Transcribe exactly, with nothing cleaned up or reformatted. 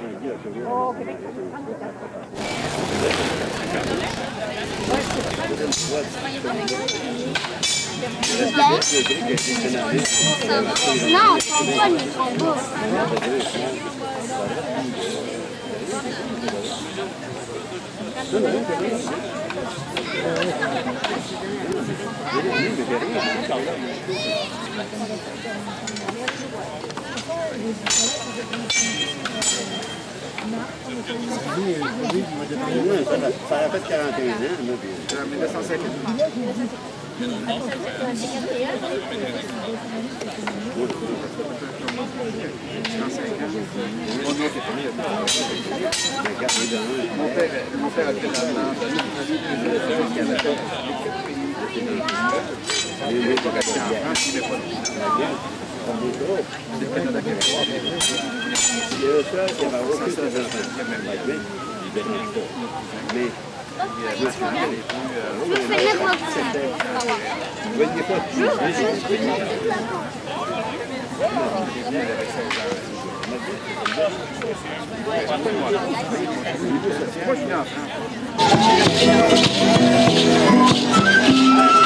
Au Québec, ça peut prendre non, on prend pas les combats. Ça a fait quarante et un ans, mille neuf cent cinquante. Mon père, mon père a fait la mais moi, je suis né en France.